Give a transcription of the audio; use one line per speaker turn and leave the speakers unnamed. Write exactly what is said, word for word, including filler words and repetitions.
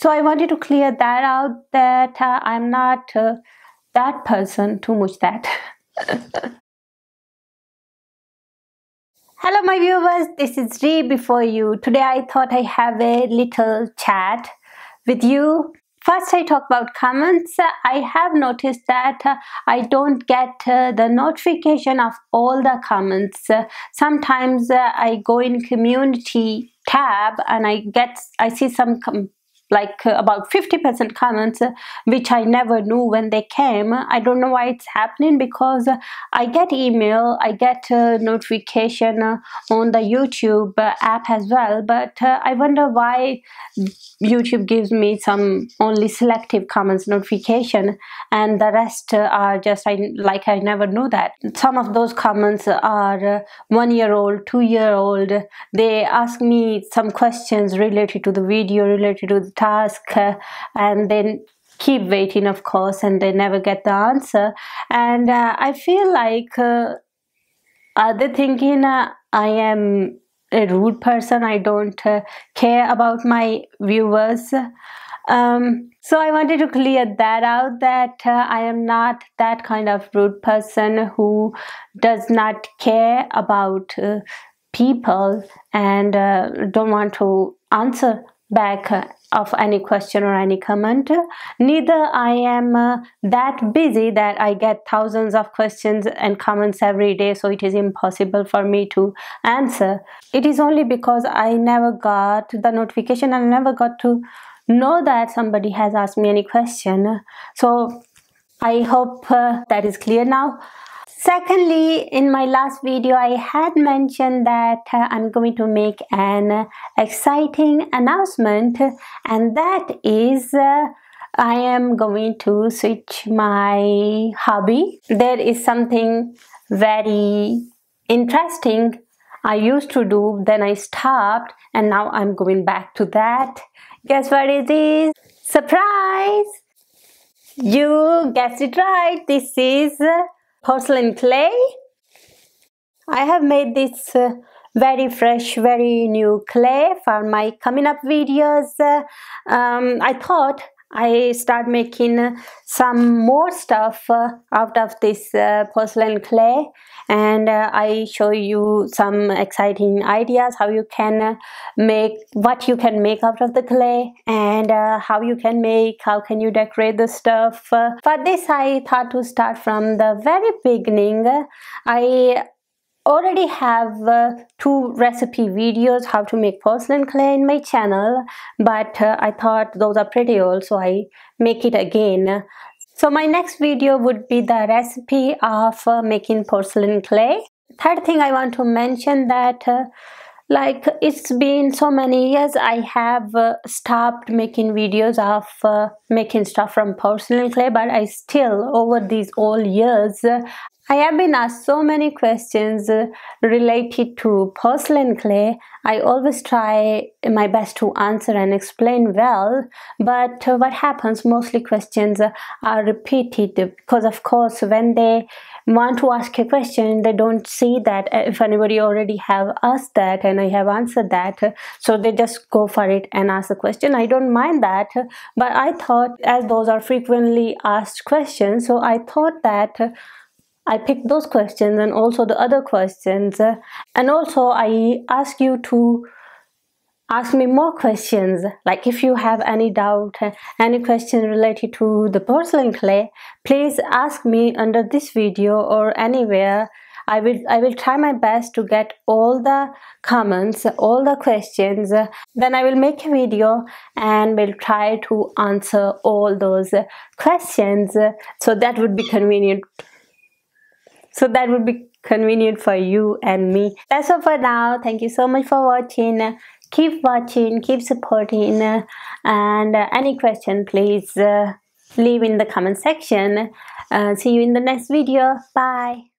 So I wanted to clear that out, that uh, I'm not uh, that person, too much that. Hello my viewers, this is Ree before you. Today I thought I have a little chat with you. First I talk about comments. I have noticed that uh, I don't get uh, the notification of all the comments. Uh, sometimes uh, I go in community tab and I get I see some com like uh, about fifty percent comments uh, which I never knew when they came. I don't know why it's happening, because uh, I get email, I get uh, notification uh, on the YouTube uh, app as well, but uh, I wonder why YouTube gives me some only selective comments notification and the rest uh, are just I, like I never knew that. Some of those comments are uh, one year old, two year old. They ask me some questions related to the video, related to the task, uh, and then keep waiting, of course, and they never get the answer. And uh, I feel like uh, are they thinking uh, I am a rude person? I don't uh, care about my viewers. Um, so I wanted to clear that out, that uh, I am not that kind of rude person who does not care about uh, people and uh, don't want to answer back uh, of any question or any comment. Neither I am uh, that busy that I get thousands of questions and comments every day, so it is impossible for me to answer. It is only because I never got the notification and I never got to know that somebody has asked me any question. So I hope uh, that is clear now. Secondly, in my last video, I had mentioned that uh, I'm going to make an uh, exciting announcement, and that is uh, I am going to switch my hobby. There is something very interesting I used to do, then I stopped, and now I'm going back to that. Guess what it is? Surprise! You guessed it right. This is uh, porcelain clay. I have made this uh, very fresh, very new clay for my coming up videos. Uh, um, I thought I start making uh, some more stuff uh, out of this uh, porcelain clay, and uh, I show you some exciting ideas how you can uh, make what you can make out of the clay, and uh, how you can make, how can you decorate the stuff. Uh, for this I thought to start from the very beginning. I already have uh, two recipe videos how to make porcelain clay in my channel, but uh, I thought those are pretty old, so I make it again. So my next video would be the recipe of uh, making porcelain clay. Third thing I want to mention that uh, like it's been so many years I have uh, stopped making videos of uh, making stuff from porcelain clay, but I still, over these all years, uh, I have been asked so many questions uh, related to porcelain clay. I always try my best to answer and explain well, but uh, what happens, mostly questions uh, are repeated, because of course when they want to ask a question, they don't see that if anybody already have asked that and I have answered that, so they just go for it and ask the question. I don't mind that, but I thought, as those are frequently asked questions, so I thought that I picked those questions and also the other questions, and also I ask you to ask me more questions. Like if you have any doubt, any question related to the porcelain clay, please ask me under this video or anywhere. I will I will try my best to get all the comments, all the questions. Then I will make a video and will try to answer all those questions. So that would be convenient. So that would be convenient for you and me. That's all for now. Thank you so much for watching. Keep watching, keep supporting, and uh, any question please uh, leave in the comment section. Uh, see you in the next video. Bye.